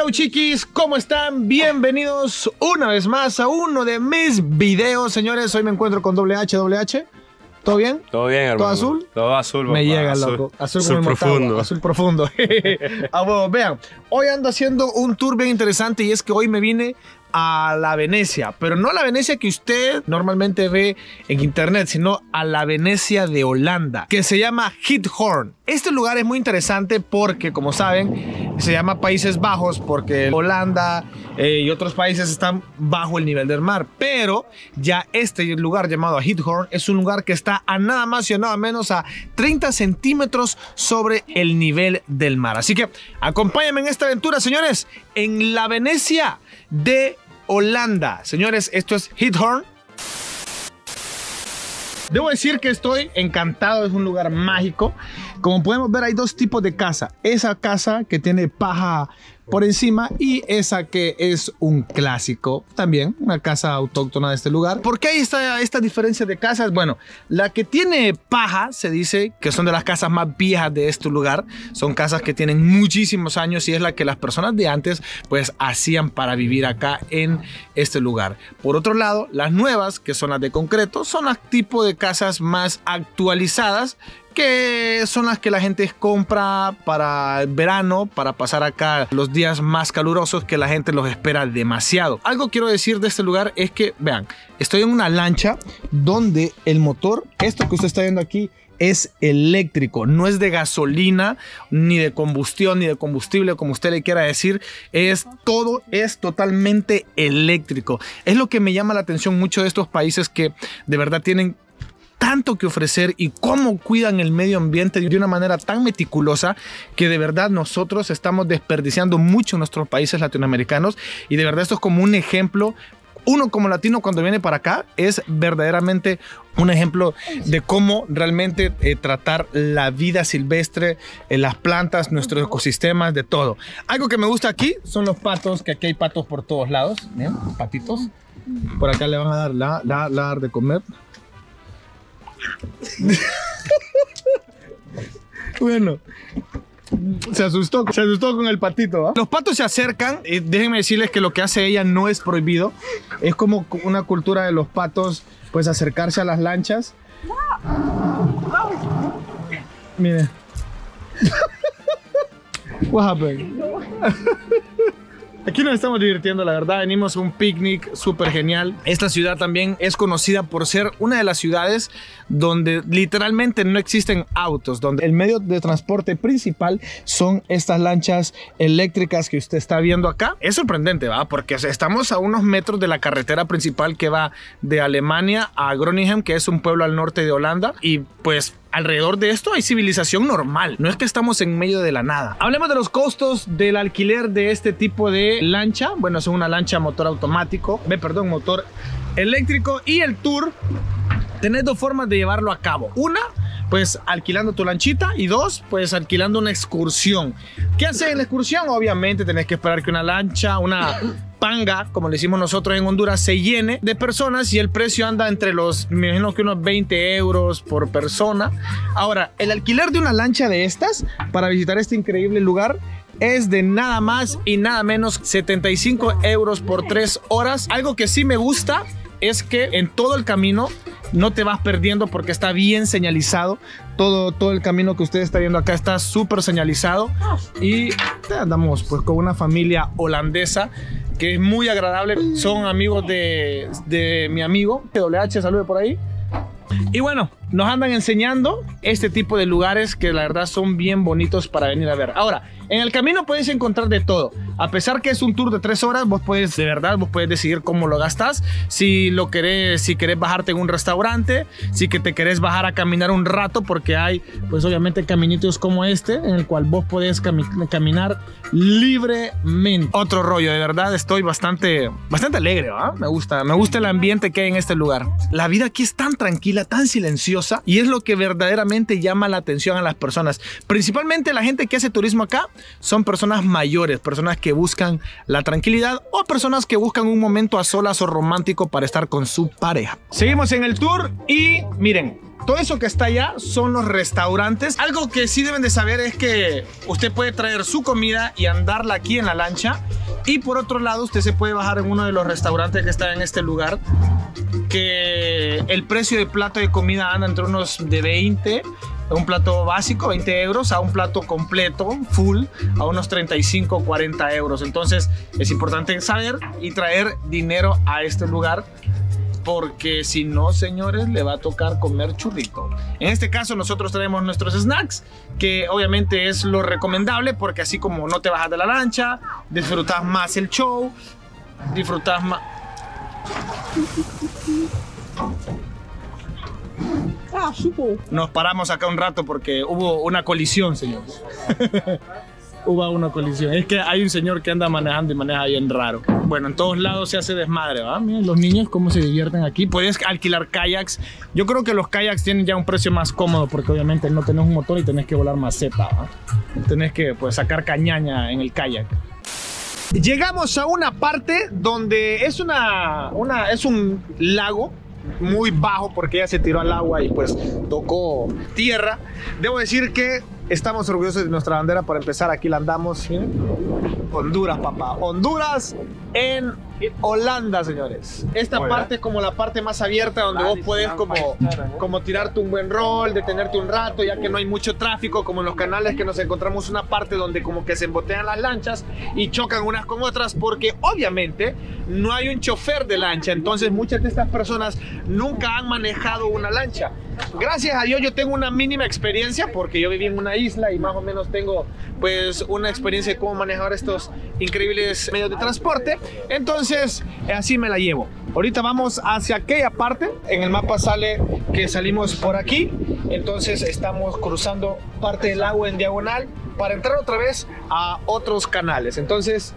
Hello chiquis, ¿cómo están? Bienvenidos una vez más a uno de mis videos, señores. Hoy me encuentro con WH. ¿Todo bien? Todo bien, hermano. ¿Todo azul? Todo azul, papá. Me llega, loco. Azul profundo. Azul profundo. Bueno, vean, hoy ando haciendo un tour bien interesante y es que hoy me vine a la Venecia, pero no a la Venecia que usted normalmente ve en internet, sino a la Venecia de Holanda, que se llama Giethoorn. Este lugar es muy interesante porque, como saben, se llama Países Bajos porque Holanda y otros países están bajo el nivel del mar, pero ya este lugar llamado Giethoorn es un lugar que está a nada más y nada menos a 30 centímetros sobre el nivel del mar. Así que acompáñenme en esta aventura, señores, en la Venecia de Holanda. Señores, esto es Giethoorn. Debo decir que estoy encantado, es un lugar mágico. Como podemos ver, hay dos tipos de casa. Esa casa que tiene paja por encima y esa que es un clásico, también una casa autóctona de este lugar. ¿Por qué hay esta diferencia de casas? Bueno, la que tiene paja se dice que son de las casas más viejas de este lugar. Son casas que tienen muchísimos años y es la que las personas de antes pues hacían para vivir acá en este lugar. Por otro lado, las nuevas, que son las de concreto, son las tipo de casas más actualizadas, que son las que la gente compra para el verano, para pasar acá los días más calurosos que la gente los espera demasiado. Algo quiero decir de este lugar es que, vean, estoy en una lancha donde el motor, esto que usted está viendo aquí, es eléctrico, no es de gasolina, ni de combustión, ni de combustible, como usted le quiera decir. Todo es totalmente eléctrico. Es lo que me llama la atención mucho de estos países que de verdad tienen tanto que ofrecer y cómo cuidan el medio ambiente de una manera tan meticulosa que de verdad nosotros estamos desperdiciando mucho en nuestros países latinoamericanos, y de verdad esto es como un ejemplo. Uno como latino cuando viene para acá es verdaderamente un ejemplo de cómo realmente tratar la vida silvestre, las plantas, nuestros ecosistemas, de todo. Algo que me gusta aquí son los patos, que aquí hay patos por todos lados. ¿Bien? Patitos. Por acá le van a dar de comer. Bueno, se asustó con el patito, ¿eh? Los patos se acercan y déjenme decirles que lo que hace ella no es prohibido. Es como una cultura de los patos, pues acercarse a las lanchas. Mire. What happened? Aquí nos estamos divirtiendo, la verdad. Venimos a un picnic súper genial. Esta ciudad también es conocida por ser una de las ciudades donde literalmente no existen autos, donde el medio de transporte principal son estas lanchas eléctricas que usted está viendo acá. Es sorprendente, ¿va? Porque estamos a unos metros de la carretera principal que va de Alemania a Groningen, que es un pueblo al norte de Holanda, y pues alrededor de esto hay civilización normal. No es que estamos en medio de la nada. Hablemos de los costos del alquiler de este tipo de lancha. Bueno, es una lancha motor automático. Motor eléctrico. Y el tour, tenés dos formas de llevarlo a cabo. Una, pues alquilando tu lanchita, y dos, pues alquilando una excursión. ¿Qué haces en la excursión? Obviamente tenés que esperar que una lancha, una panga, como le decimos nosotros en Honduras, se llene de personas, y el precio anda entre los, me imagino que unos 20 euros por persona. Ahora, el alquiler de una lancha de estas para visitar este increíble lugar es de nada más y nada menos 75 euros por 3 horas. Algo que sí me gusta es que en todo el camino no te vas perdiendo porque está bien señalizado. Todo el camino que usted está viendo acá está súper señalizado, y andamos pues con una familia holandesa que es muy agradable. Son amigos de mi amigo WH, salude por ahí. Y bueno, nos andan enseñando este tipo de lugares que la verdad son bien bonitos para venir a ver. Ahora, en el camino puedes encontrar de todo. A pesar que es un tour de 3 horas, vos puedes decidir cómo lo gastas. Si querés bajarte en un restaurante, si que te querés bajar a caminar un rato, porque hay pues obviamente caminitos como este en el cual vos podés caminar libremente. Otro rollo, de verdad estoy bastante alegre, ¿eh? Me gusta el ambiente que hay en este lugar. La vida aquí es tan tranquila, tan silenciosa, y es lo que verdaderamente llama la atención a las personas. Principalmente la gente que hace turismo acá son personas mayores, personas que buscan la tranquilidad o personas que buscan un momento a solas o romántico para estar con su pareja. Seguimos en el tour y miren, todo eso que está allá son los restaurantes. Algo que sí deben de saber es que usted puede traer su comida y andarla aquí en la lancha Y por otro lado, usted se puede bajar en uno de los restaurantes que está en este lugar, que el precio de plato de comida anda entre unos de 20, un plato básico, 20 euros, a un plato completo, full, a unos 35, 40 euros. Entonces es importante saber y traer dinero a este lugar, porque si no, señores, le va a tocar comer churrito. En este caso nosotros traemos nuestros snacks, que obviamente es lo recomendable, porque así como no te bajas de la lancha, disfrutas más el show, disfrutas más... Ah, supo. Nos paramos acá un rato porque hubo una colisión, señores. Hubo una colisión. Es que hay un señor que anda manejando y maneja bien raro. Bueno, en todos lados se hace desmadre, ¿va? Miren los niños cómo se divierten aquí. Puedes alquilar kayaks. Yo creo que los kayaks tienen ya un precio más cómodo, porque obviamente no tenés un motor y tenés que volar maceta, ¿va? Tenés que, pues, sacar cañaña en el kayak. Llegamos a una parte donde es es un lago muy bajo, porque ella se tiró al agua y pues tocó tierra. Debo decir que estamos orgullosos de nuestra bandera. Para empezar, aquí la andamos. ¿Sí? Honduras, papá. Honduras en Holanda, señores. Esta parte es como la parte más abierta, donde vos puedes como tirarte un buen rol, detenerte un rato, ya que no hay mucho tráfico, como en los canales, que nos encontramos una parte donde como que se embotean las lanchas y chocan unas con otras, porque obviamente no hay un chofer de lancha. Entonces muchas de estas personas nunca han manejado una lancha. Gracias a Dios yo tengo una mínima experiencia, porque yo viví en una isla y más o menos tengo pues una experiencia de cómo manejar estos increíbles medios de transporte. Entonces así me la llevo. Ahorita vamos hacia aquella parte. En el mapa sale que salimos por aquí. Entonces estamos cruzando parte del agua en diagonal para entrar otra vez a otros canales. Entonces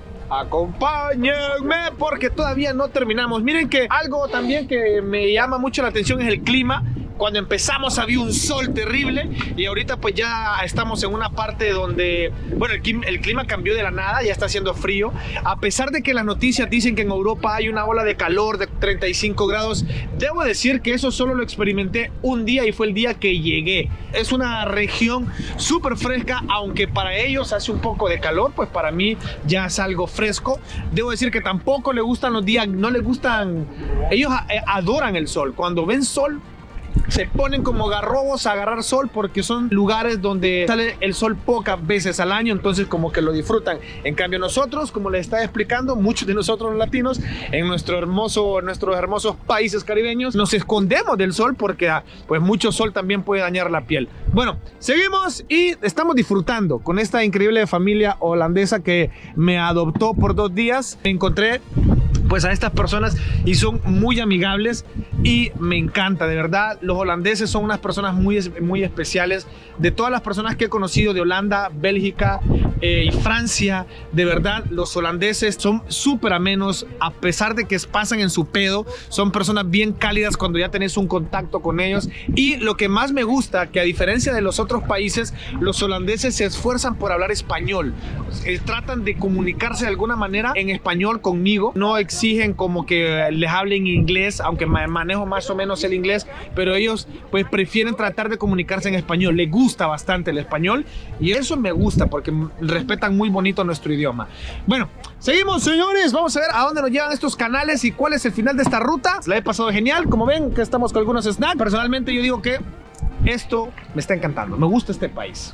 acompáñenme, porque todavía no terminamos. Miren que algo también que me llama mucho la atención es el clima. Cuando empezamos había un sol terrible y ahorita pues ya estamos en una parte donde, bueno, el clima cambió de la nada, ya está haciendo frío. A pesar de que las noticias dicen que en Europa hay una ola de calor de 35 grados, debo decir que eso solo lo experimenté un día y fue el día que llegué. Es una región súper fresca, aunque para ellos hace un poco de calor, pues para mí ya es algo fresco. Debo decir que tampoco les gustan los días, no les gustan, ellos adoran el sol. Cuando ven sol, se ponen como garrobos a agarrar sol, porque son lugares donde sale el sol pocas veces al año, entonces como que lo disfrutan. En cambio nosotros, como les estaba explicando, muchos de nosotros los latinos en nuestros hermosos países caribeños nos escondemos del sol, porque pues mucho sol también puede dañar la piel. Bueno, seguimos y estamos disfrutando con esta increíble familia holandesa que me adoptó por 2 días. Encontré pues a estas personas y son muy amigables y me encanta, de verdad. Los holandeses son unas personas muy especiales. De todas las personas que he conocido de Holanda, Bélgica y Francia, de verdad los holandeses son súper amenos, a pesar de que pasan en su pedo. Son personas bien cálidas cuando ya tenés un contacto con ellos. Y lo que más me gusta, que a diferencia de los otros países, los holandeses se esfuerzan por hablar español. Tratan de comunicarse de alguna manera en español conmigo. No exigen como que les hablen inglés, aunque manejo más o menos el inglés, pero ellos pues prefieren tratar de comunicarse en español. Les gusta bastante el español y eso me gusta, porque respetan muy bonito nuestro idioma. Bueno, seguimos, señores. Vamos a ver a dónde nos llevan estos canales y cuál es el final de esta ruta. La he pasado genial. Como ven, que estamos con algunos snacks. Personalmente yo digo que esto me está encantando. Me gusta este país.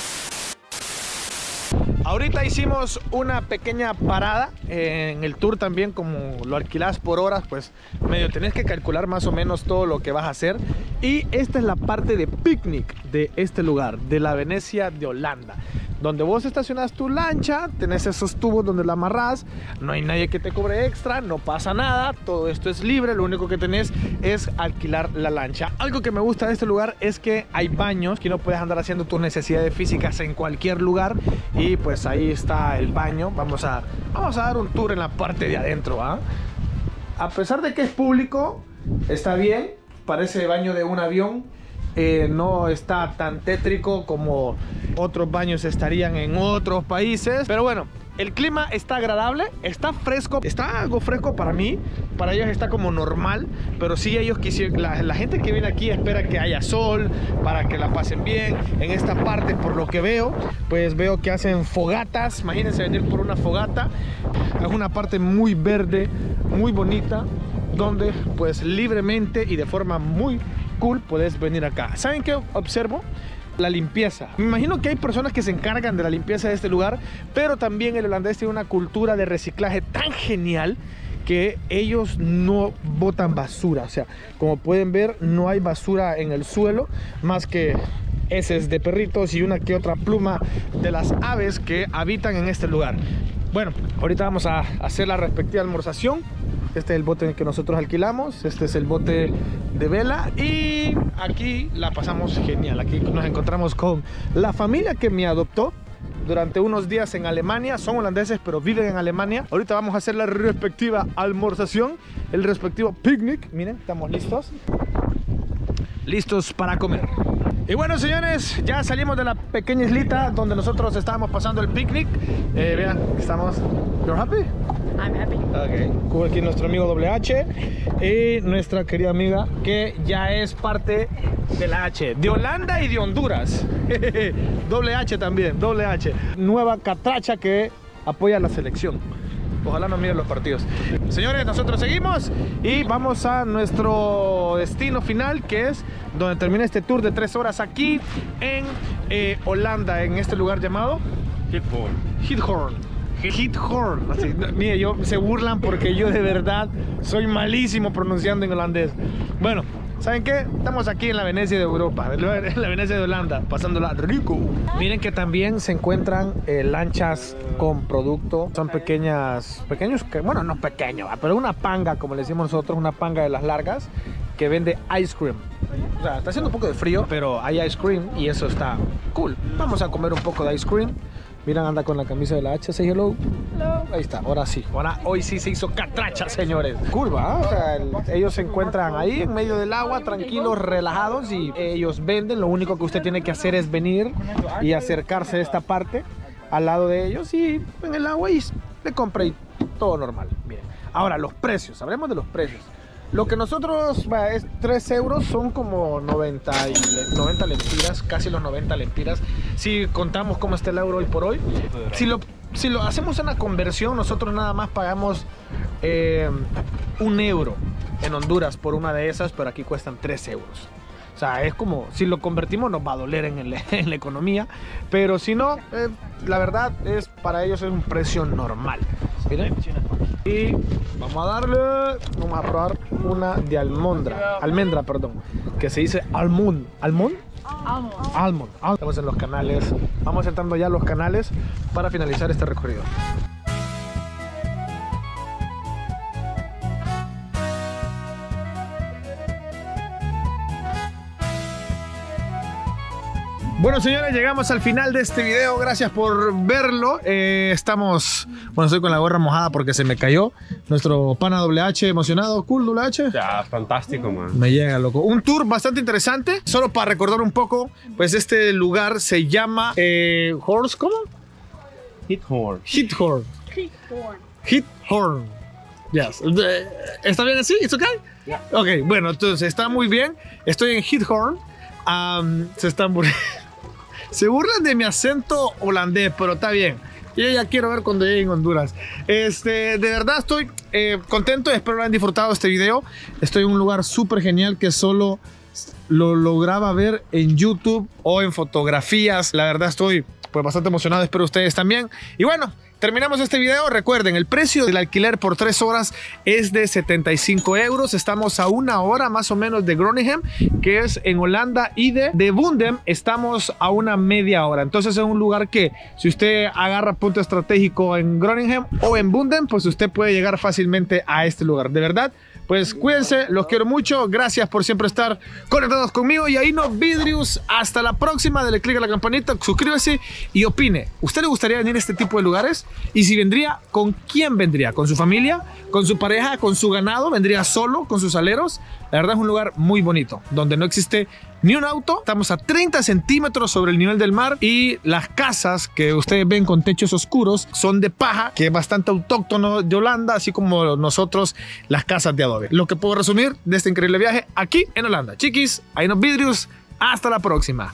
Ahorita hicimos una pequeña parada en el tour también. Como lo alquilás por horas, pues medio tenés que calcular más o menos todo lo que vas a hacer. Y esta es la parte de picnic de este lugar, de la Venecia de Holanda, donde vos estacionas tu lancha, tenés esos tubos donde la amarrás, no hay nadie que te cobre extra, no pasa nada, todo esto es libre, lo único que tenés es alquilar la lancha. Algo que me gusta de este lugar es que hay baños, que no puedes andar haciendo tus necesidades físicas en cualquier lugar, y pues ahí está el baño. Vamos a dar un tour en la parte de adentro, ¿eh? A pesar de que es público, está bien, parece baño de un avión. No está tan tétrico como otros baños estarían en otros países, pero bueno, el clima está agradable, está fresco, está algo fresco para mí, para ellos está como normal, pero sí ellos quisieron, la gente que viene aquí espera que haya sol, para que la pasen bien. En esta parte, por lo que veo, pues veo que hacen fogatas, imagínense venir por una fogata, es una parte muy verde, muy bonita, donde pues libremente y de forma muy cool puedes venir acá. ¿Saben qué observo? La limpieza. Me imagino que hay personas que se encargan de la limpieza de este lugar, pero también el holandés tiene una cultura de reciclaje tan genial que ellos no botan basura. O sea, como pueden ver, no hay basura en el suelo, más que heces de perritos y una que otra pluma de las aves que habitan en este lugar. Bueno, ahorita vamos a hacer la respectiva almorzación. Este es el bote que nosotros alquilamos, este es el bote de vela y aquí la pasamos genial. Aquí nos encontramos con la familia que me adoptó durante unos días en Alemania. Son holandeses pero viven en Alemania. Ahorita vamos a hacer la respectiva almorzación, el respectivo picnic. Miren, estamos listos para comer. Y bueno, señores, ya salimos de la pequeña islita donde nosotros estábamos pasando el picnic. Vean, estamos... ¿You're happy? I'm happy. Ok, con aquí nuestro amigo WH y nuestra querida amiga que ya es parte de la H, de Holanda y de Honduras. WH también, WH. Nueva catracha que apoya a la selección. Ojalá no miren los partidos. Señores, nosotros seguimos y vamos a nuestro destino final, que es donde termina este tour de 3 horas aquí en Holanda, en este lugar llamado Giethoorn. Así, mire, se burlan porque yo de verdad soy malísimo pronunciando en holandés. Bueno, ¿saben qué? Estamos aquí en la Venecia de Europa, en la Venecia de Holanda, pasándola rico. Miren que también se encuentran lanchas con producto. Son pequeños, bueno, no pequeño, pero una panga, como le decimos nosotros, una panga de las largas, que vende ice cream. O sea, está haciendo un poco de frío, pero hay ice cream y eso está cool. Vamos a comer un poco de ice cream. Miran, anda con la camisa de la H, say hello. Hello. Ahí está, ahora sí. Hoy sí se hizo catracha, señores. Curva, ¿eh? O sea, ellos se encuentran ahí en medio del agua, tranquilos, relajados, y ellos venden. Lo único que usted tiene que hacer es venir y acercarse a esta parte, al lado de ellos, y en el agua y le compra y todo normal. Miren. Ahora, los precios, hablemos de los precios. Lo que nosotros, es 3 euros, son como 90 lempiras, casi los 90 lempiras. Si contamos cómo está el euro hoy por hoy. Si lo hacemos en la conversión, nosotros nada más pagamos 1 euro en Honduras por una de esas, pero aquí cuestan 3 euros. O sea, es como, si lo convertimos nos va a doler en la economía, pero si no, la verdad es, para ellos es un precio normal. Miren. Y vamos a vamos a probar una de almendra, perdón, que se dice almond. Almond. Estamos en los canales, vamos entrando ya a los canales para finalizar este recorrido. Bueno, señores, llegamos al final de este video. Gracias por verlo. Estoy con la gorra mojada porque se me cayó. Nuestro pana WH emocionado. Cool, WH. Ya, fantástico, man. Me llega, loco. Un tour bastante interesante. Solo para recordar un poco, pues este lugar se llama ¿cómo? Giethoorn. Giethoorn. Yes. ¿Está bien así? ¿It's okay? Yeah. Ok, bueno, entonces está muy bien. Estoy en Giethoorn. Se burlan de mi acento holandés, pero está bien. Yo ya quiero ver cuando llegue en Honduras. De verdad estoy contento y espero hayan disfrutado este video. Estoy en un lugar súper genial que solo lo lograba ver en YouTube o en fotografías. La verdad estoy pues bastante emocionado, espero ustedes también. Y bueno, terminamos este video. Recuerden, el precio del alquiler por 3 horas es de 75 euros. Estamos a 1 hora más o menos de Groningen, que es en Holanda, y de Bundem estamos a una media hora. Entonces es un lugar que, si usted agarra punto estratégico en Groningen o en Bundem, pues usted puede llegar fácilmente a este lugar. De verdad, pues cuídense, los quiero mucho. Gracias por siempre estar conectados conmigo. Y ahí nos vidrios. Hasta la próxima. Dale click a la campanita, suscríbase y opine. ¿Usted le gustaría venir a este tipo de lugares? Y si vendría, ¿con quién vendría? ¿Con su familia? ¿Con su pareja? ¿Con su ganado? ¿Vendría solo? ¿Con sus aleros? La verdad es un lugar muy bonito, donde no existe ni un auto. Estamos a 30 centímetros sobre el nivel del mar y las casas que ustedes ven con techos oscuros son de paja, que es bastante autóctono de Holanda, así como nosotros las casas de adobe. Lo que puedo resumir de este increíble viaje aquí en Holanda. Chiquis, hay unos vidrios. Hasta la próxima.